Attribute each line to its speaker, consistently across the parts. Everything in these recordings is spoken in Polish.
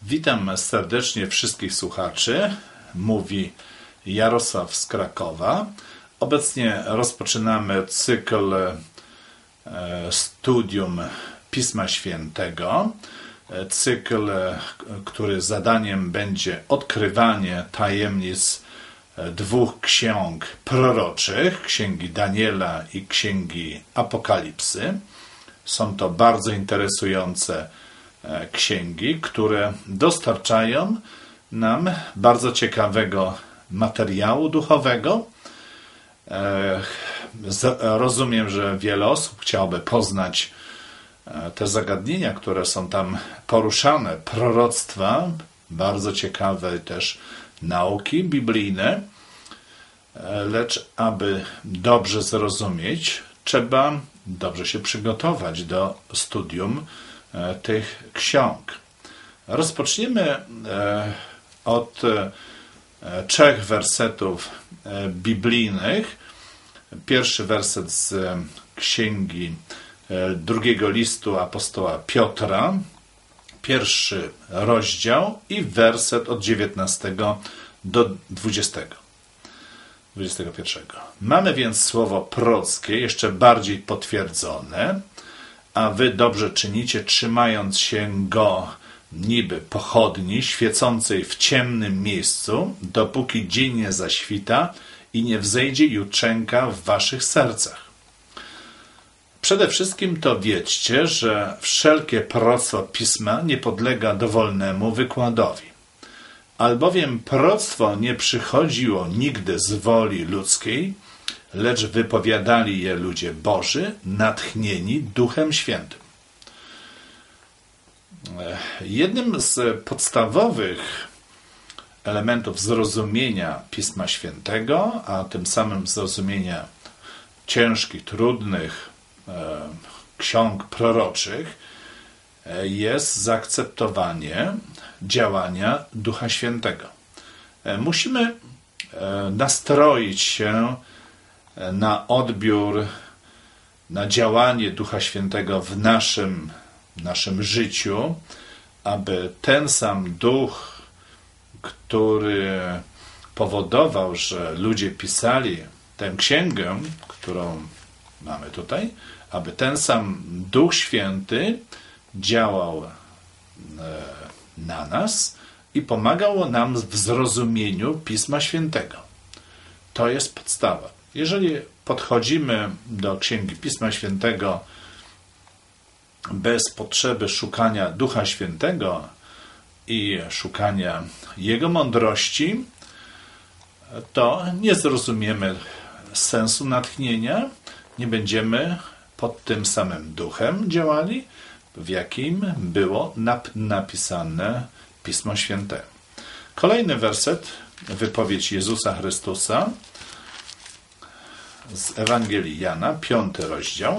Speaker 1: Witam serdecznie wszystkich słuchaczy. Mówi Jarosław z Krakowa. Obecnie rozpoczynamy cykl studium Pisma Świętego. Cykl, który zadaniem będzie odkrywanie tajemnic dwóch ksiąg proroczych, Księgi Daniela i Księgi Apokalipsy. Są to bardzo interesujące księgi, które dostarczają nam bardzo ciekawego materiału duchowego. Rozumiem, że wiele osób chciałoby poznać te zagadnienia, które są tam poruszane, proroctwa, bardzo ciekawe też nauki biblijne, lecz aby dobrze zrozumieć, trzeba dobrze się przygotować do studium tych ksiąg. Rozpoczniemy od 3 wersetów biblijnych. Pierwszy werset z księgi drugiego listu apostoła Piotra, pierwszy rozdział i werset od 19 do 21. Mamy więc słowo prorockie, jeszcze bardziej potwierdzone, a wy dobrze czynicie, trzymając się go niby pochodni świecącej w ciemnym miejscu, dopóki dzień nie zaświta i nie wzejdzie jutrzenka w waszych sercach. Przede wszystkim to wiedzcie, że wszelkie proroctwo Pisma nie podlega dowolnemu wykładowi. Albowiem proroctwo nie przychodziło nigdy z woli ludzkiej, lecz wypowiadali je ludzie Boży, natchnieni Duchem Świętym. Jednym z podstawowych elementów zrozumienia Pisma Świętego, a tym samym zrozumienia ciężkich, trudnych ksiąg proroczych, jest zaakceptowanie działania Ducha Świętego. Musimy nastroić się na odbiór, na działanie Ducha Świętego w naszym życiu, aby ten sam Duch, który powodował, że ludzie pisali tę księgę, którą mamy tutaj, aby ten sam Duch Święty działał na nas i pomagał nam w zrozumieniu Pisma Świętego. To jest podstawa. Jeżeli podchodzimy do Księgi Pisma Świętego bez potrzeby szukania Ducha Świętego i szukania Jego mądrości, to nie zrozumiemy sensu natchnienia, nie będziemy pod tym samym duchem działali, w jakim było napisane Pismo Święte. Kolejny werset, wypowiedź Jezusa Chrystusa z Ewangelii Jana, 5 rozdział.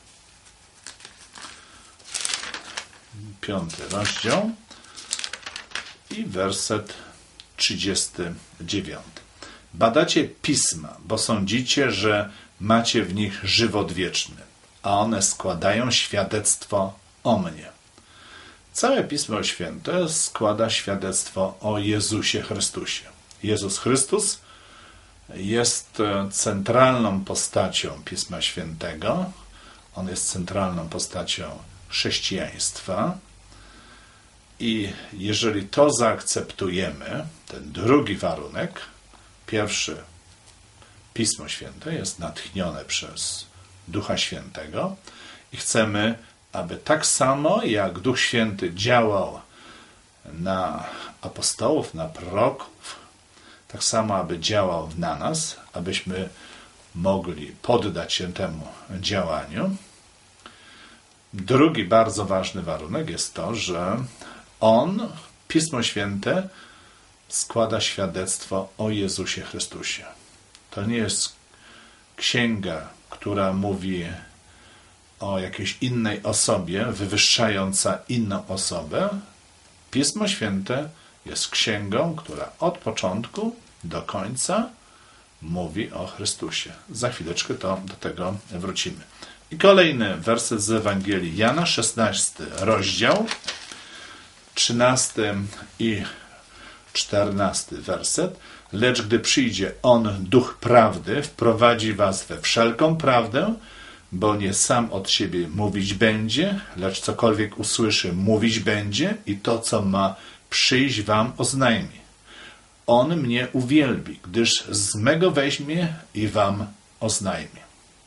Speaker 1: 5 rozdział i werset 39. Badacie Pisma, bo sądzicie, że macie w nich żywot wieczny, a one składają świadectwo o mnie. Całe Pismo Święte składa świadectwo o Jezusie Chrystusie. Jezus Chrystus jest centralną postacią Pisma Świętego. On jest centralną postacią chrześcijaństwa. I jeżeli to zaakceptujemy, ten drugi warunek, pierwszy, Pismo Święte jest natchnione przez Ducha Świętego i chcemy, aby tak samo jak Duch Święty działał na apostołów, na proroków, tak samo aby działał na nas, abyśmy mogli poddać się temu działaniu. Drugi bardzo ważny warunek jest to, że Pismo Święte, składa świadectwo o Jezusie Chrystusie. To nie jest księga, która mówi o jakiejś innej osobie, wywyższająca inną osobę. Pismo Święte jest księgą, która od początku do końca mówi o Chrystusie. Za chwileczkę do tego wrócimy. I kolejny werset z Ewangelii Jana, 16 rozdział, 13 i 14 werset. Lecz gdy przyjdzie On, Duch Prawdy, wprowadzi was we wszelką prawdę, bo nie sam od siebie mówić będzie, lecz cokolwiek usłyszy, mówić będzie i to, co ma przyjść, wam oznajmi. On mnie uwielbi, gdyż z mego weźmie i wam oznajmi.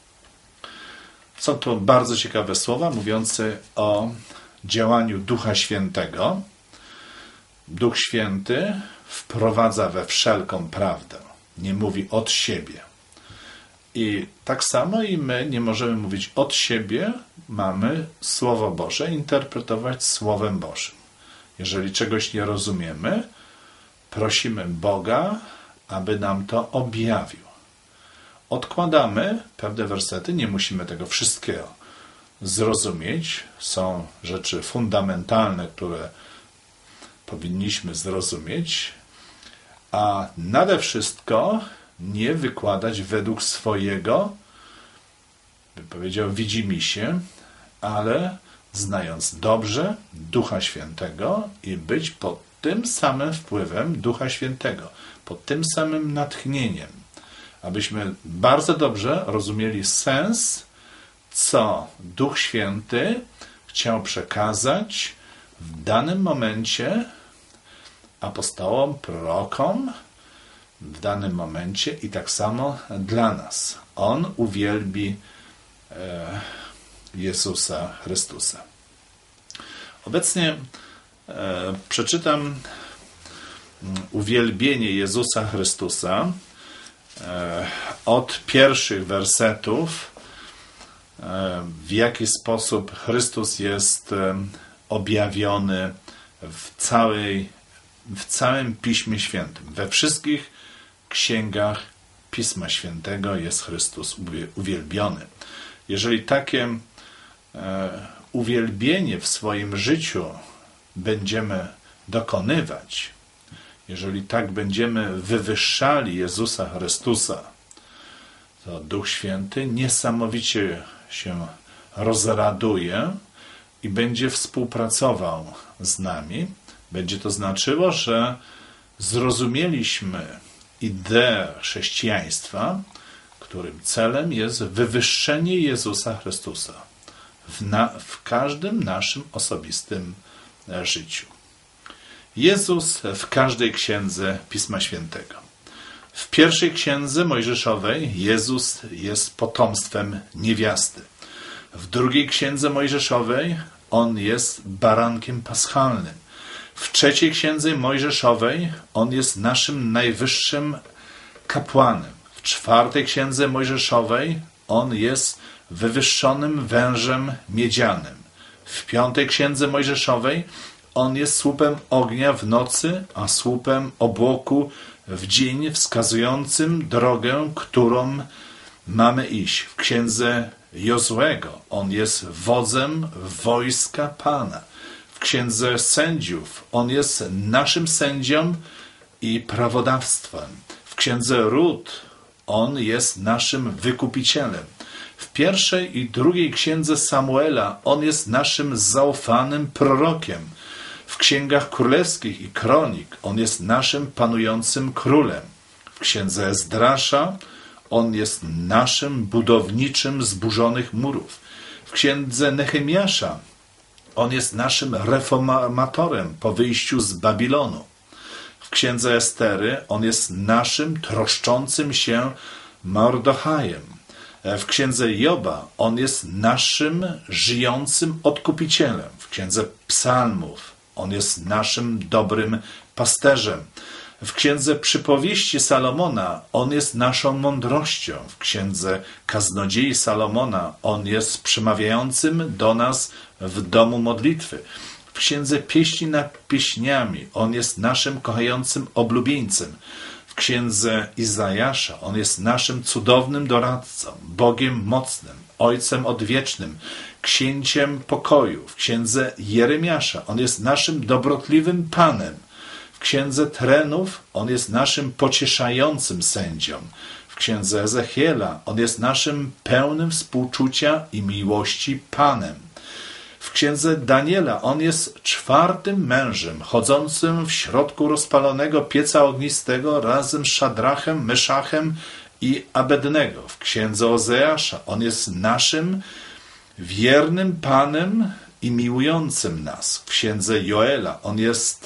Speaker 1: Są to bardzo ciekawe słowa mówiące o działaniu Ducha Świętego. Duch Święty wprowadza we wszelką prawdę. Nie mówi od siebie. I tak samo i my nie możemy mówić od siebie, mamy Słowo Boże interpretować Słowem Bożym. Jeżeli czegoś nie rozumiemy, prosimy Boga, aby nam to objawił. Odkładamy pewne wersety, nie musimy tego wszystkiego zrozumieć. Są rzeczy fundamentalne, które powinniśmy zrozumieć, a nade wszystko nie wykładać według swojego, bym powiedział, widzimisię, ale znając dobrze Ducha Świętego i być pod tym samym wpływem Ducha Świętego, pod tym samym natchnieniem, abyśmy bardzo dobrze rozumieli sens, co Duch Święty chciał przekazać w danym momencie apostołom, prorokom, w danym momencie i tak samo dla nas. On uwielbi Jezusa Chrystusa. Obecnie przeczytam uwielbienie Jezusa Chrystusa od pierwszych wersetów, w jaki sposób Chrystus jest objawiony w całym Piśmie Świętym. We wszystkich księgach Pisma Świętego jest Chrystus uwielbiony. Jeżeli takie uwielbienie w swoim życiu będziemy dokonywać, jeżeli tak będziemy wywyższali Jezusa Chrystusa, to Duch Święty niesamowicie się rozraduje i będzie współpracował z nami. Będzie to znaczyło, że zrozumieliśmy ideę chrześcijaństwa, którym celem jest wywyższenie Jezusa Chrystusa w każdym naszym osobistym życiu. Jezus w każdej księdze Pisma Świętego. W pierwszej księdze Mojżeszowej Jezus jest potomstwem niewiasty. W drugiej księdze Mojżeszowej On jest barankiem paschalnym. W trzeciej księdze Mojżeszowej On jest naszym najwyższym kapłanem. W czwartej księdze Mojżeszowej On jest wywyższonym wężem miedzianym. W piątej księdze Mojżeszowej On jest słupem ognia w nocy, a słupem obłoku w dzień, wskazującym drogę, którą mamy iść. W księdze Jozłego On jest wodzem wojska Pana. W księdze Sędziów On jest naszym sędzią i prawodawstwem. W księdze Rut On jest naszym wykupicielem. W pierwszej i drugiej księdze Samuela On jest naszym zaufanym prorokiem. W księgach królewskich i kronik On jest naszym panującym królem. W księdze Ezdrasza On jest naszym budowniczym zburzonych murów. W księdze Nehemiasza On jest naszym reformatorem po wyjściu z Babilonu. W księdze Estery On jest naszym troszczącym się Mordechajem. W księdze Joba On jest naszym żyjącym odkupicielem. W księdze Psalmów On jest naszym dobrym pasterzem. W księdze Przypowieści Salomona On jest naszą mądrością. W księdze Kaznodziei Salomona On jest przemawiającym do nas w domu modlitwy. W księdze Pieśni nad pieśniami On jest naszym kochającym oblubieńcem. W księdze Izajasza On jest naszym cudownym doradcą, Bogiem mocnym, Ojcem odwiecznym, Księciem pokoju. W księdze Jeremiasza On jest naszym dobrotliwym Panem. W księdze Trenów On jest naszym pocieszającym sędzią. W księdze Ezechiela On jest naszym pełnym współczucia i miłości Panem. W księdze Daniela on jest czwartym mężem, chodzącym w środku rozpalonego pieca ognistego razem z Szadrachem, Meszachem i Abednego. W księdze Ozeasza on jest naszym wiernym Panem i miłującym nas. W księdze Joela on jest,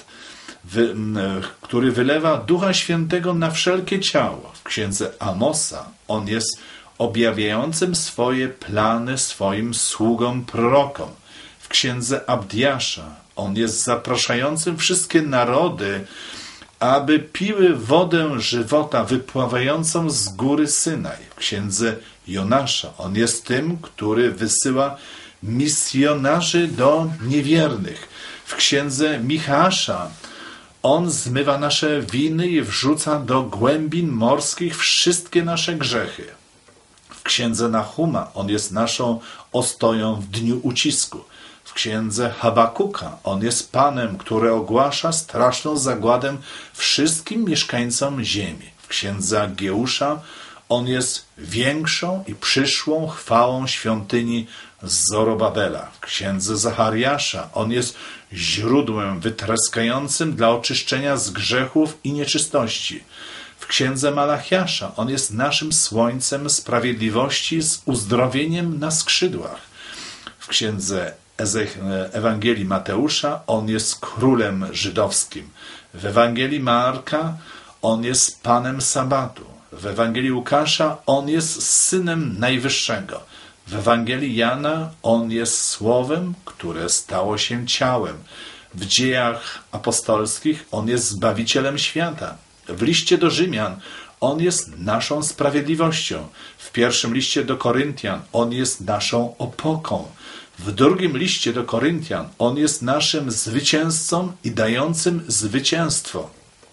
Speaker 1: który wylewa Ducha Świętego na wszelkie ciało. W księdze Amosa on jest objawiającym swoje plany swoim sługom prorokom. W księdze Abdiasza on jest zapraszającym wszystkie narody, aby piły wodę żywota wypływającą z góry Synaj. W księdze Jonasza on jest tym, który wysyła misjonarzy do niewiernych. W księdze Michasza on zmywa nasze winy i wrzuca do głębin morskich wszystkie nasze grzechy. W księdze Nahuma on jest naszą ostoją w dniu ucisku. W księdze Habakuka on jest Panem, który ogłasza straszną zagładę wszystkim mieszkańcom ziemi. W księdze Ageusza on jest większą i przyszłą chwałą świątyni Zorobabela. W księdze Zachariasza on jest źródłem wytryskającym dla oczyszczenia z grzechów i nieczystości. W księdze Malachiasza on jest naszym słońcem sprawiedliwości z uzdrowieniem na skrzydłach. W księdze Ewangelii Mateusza on jest królem żydowskim. W Ewangelii Marka on jest Panem Sabatu. W Ewangelii Łukasza on jest Synem Najwyższego. W Ewangelii Jana on jest Słowem, które stało się ciałem. W Dziejach Apostolskich on jest Zbawicielem świata. W liście do Rzymian on jest naszą sprawiedliwością. W pierwszym liście do Koryntian on jest naszą opoką. W drugim liście do Koryntian on jest naszym zwycięzcą i dającym zwycięstwo.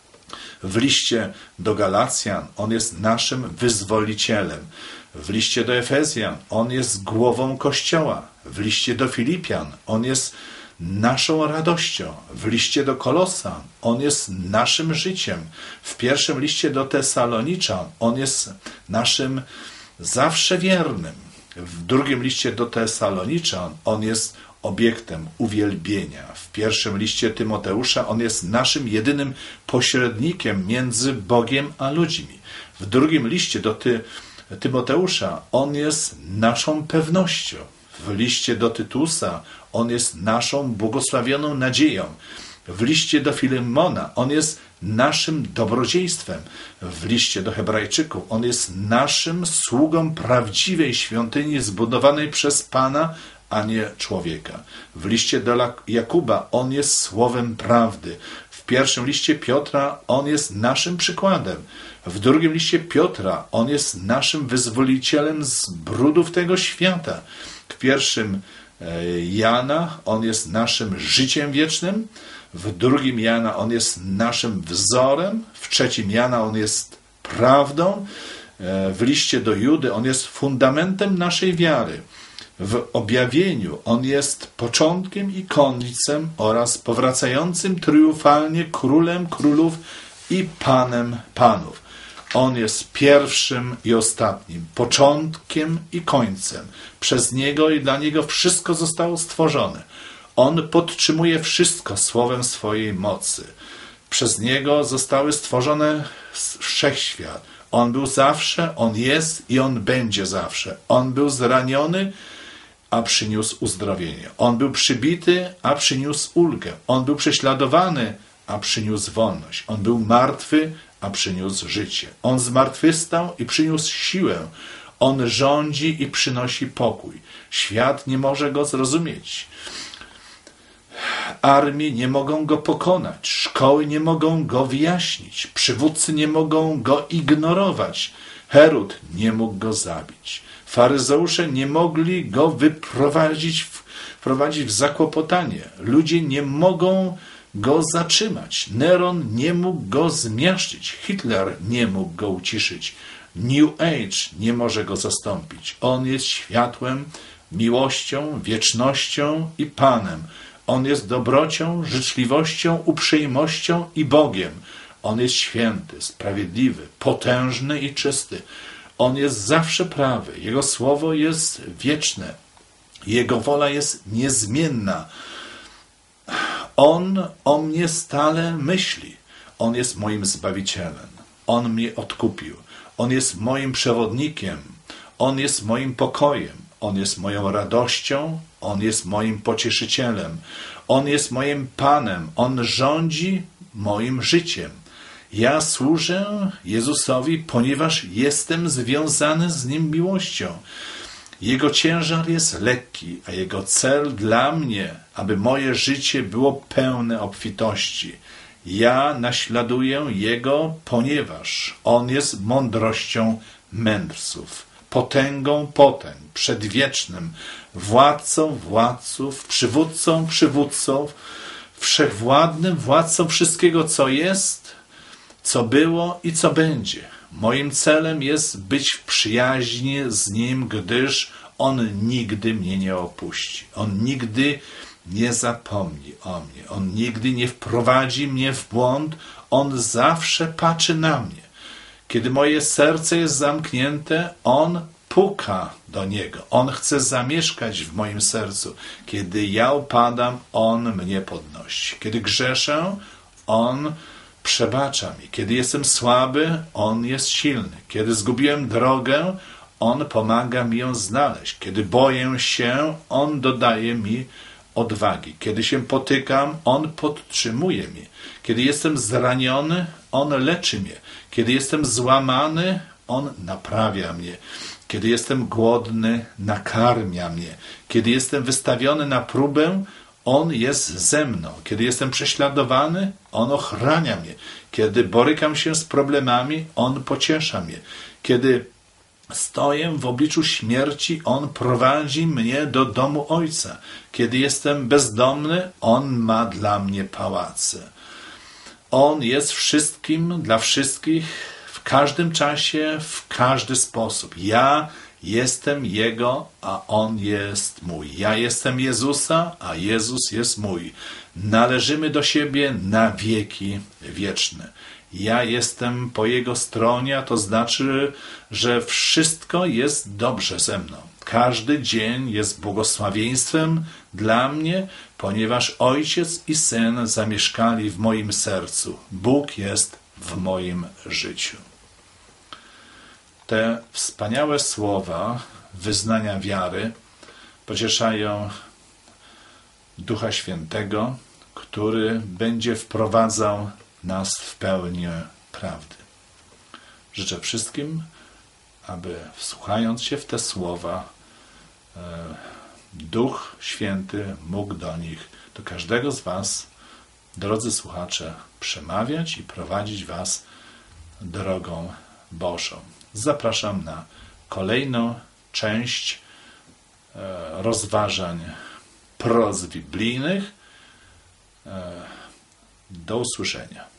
Speaker 1: W liście do Galacjan on jest naszym wyzwolicielem. W liście do Efezjan on jest głową Kościoła. W liście do Filipian on jest naszą radością. W liście do Kolosan on jest naszym życiem. W pierwszym liście do Tesaloniczan on jest naszym zawsze wiernym. W drugim liście do Tesaloniczan on jest obiektem uwielbienia. W pierwszym liście Tymoteusza on jest naszym jedynym pośrednikiem między Bogiem a ludźmi. W drugim liście do Tymoteusza on jest naszą pewnością. W liście do Tytusa on jest naszą błogosławioną nadzieją. W liście do Filemona on jest naszym dobrodziejstwem. W liście do Hebrajczyków on jest naszym sługą prawdziwej świątyni zbudowanej przez Pana, a nie człowieka. W liście do Jakuba on jest słowem prawdy. W pierwszym liście Piotra on jest naszym przykładem. W drugim liście Piotra on jest naszym wyzwolicielem z brudów tego świata. W pierwszym Jana on jest naszym życiem wiecznym. W drugim Jana on jest naszym wzorem. W trzecim Jana on jest prawdą. W liście do Judy on jest fundamentem naszej wiary. W objawieniu on jest początkiem i końcem oraz powracającym triumfalnie królem królów i panem panów. On jest pierwszym i ostatnim, początkiem i końcem. Przez Niego i dla Niego wszystko zostało stworzone. On podtrzymuje wszystko słowem swojej mocy. Przez Niego zostały stworzone wszechświat. On był zawsze, On jest i On będzie zawsze. On był zraniony, a przyniósł uzdrowienie. On był przybity, a przyniósł ulgę. On był prześladowany, a przyniósł wolność. On był martwy, a przyniósł życie. On zmartwychwstał i przyniósł siłę. On rządzi i przynosi pokój. Świat nie może Go zrozumieć. Armie nie mogą Go pokonać. Szkoły nie mogą Go wyjaśnić. Przywódcy nie mogą Go ignorować. Herod nie mógł Go zabić. Faryzeusze nie mogli Go wprowadzić w zakłopotanie. Ludzie nie mogą Go zatrzymać. Neron nie mógł Go zmiażdżyć. Hitler nie mógł Go uciszyć. New Age nie może Go zastąpić. On jest światłem, miłością, wiecznością i Panem. On jest dobrocią, życzliwością, uprzejmością i Bogiem. On jest święty, sprawiedliwy, potężny i czysty. On jest zawsze prawy. Jego słowo jest wieczne. Jego wola jest niezmienna. On o mnie stale myśli. On jest moim Zbawicielem. On mnie odkupił. On jest moim przewodnikiem. On jest moim pokojem. On jest moją radością. On jest moim pocieszycielem. On jest moim Panem. On rządzi moim życiem. Ja służę Jezusowi, ponieważ jestem związany z Nim miłością. Jego ciężar jest lekki, a Jego cel dla mnie, aby moje życie było pełne obfitości. Ja naśladuję Jego, ponieważ On jest mądrością mędrców, potęgą potęg, przedwiecznym, władcą władców, przywódcą przywódców, wszechwładnym władcą wszystkiego, co jest, co było i co będzie. Moim celem jest być w przyjaźni z Nim, gdyż On nigdy mnie nie opuści. On nigdy nie zapomni o mnie. On nigdy nie wprowadzi mnie w błąd. On zawsze patrzy na mnie. Kiedy moje serce jest zamknięte, On puka do niego. On chce zamieszkać w moim sercu. Kiedy ja upadam, On mnie podnosi. Kiedy grzeszę, On przebacza mi. Kiedy jestem słaby, On jest silny. Kiedy zgubiłem drogę, On pomaga mi ją znaleźć. Kiedy boję się, On dodaje mi odwagi. Kiedy się potykam, On podtrzymuje mnie. Kiedy jestem zraniony, On leczy mnie. Kiedy jestem złamany, On naprawia mnie. Kiedy jestem głodny, nakarmia mnie. Kiedy jestem wystawiony na próbę, On jest ze mną. Kiedy jestem prześladowany, On ochrania mnie. Kiedy borykam się z problemami, On pociesza mnie. Kiedy stoję w obliczu śmierci, On prowadzi mnie do domu Ojca. Kiedy jestem bezdomny, On ma dla mnie pałace. On jest wszystkim dla wszystkich, w każdym czasie, w każdy sposób. Ja jestem Jego, a On jest mój. Ja jestem Jezusa, a Jezus jest mój. Należymy do siebie na wieki wieczne. Ja jestem po Jego stronie, a to znaczy, że wszystko jest dobrze ze mną. Każdy dzień jest błogosławieństwem dla mnie, ponieważ Ojciec i Syn zamieszkali w moim sercu. Bóg jest w moim życiu. Te wspaniałe słowa wyznania wiary pocieszają Ducha Świętego, który będzie wprowadzał nas w pełnię prawdy. Życzę wszystkim, aby wsłuchając się w te słowa, Duch Święty mógł do nich, do każdego z was, drodzy słuchacze, przemawiać i prowadzić was drogą Bożą. Zapraszam na kolejną część rozważań proz biblijnych. Do usłyszenia.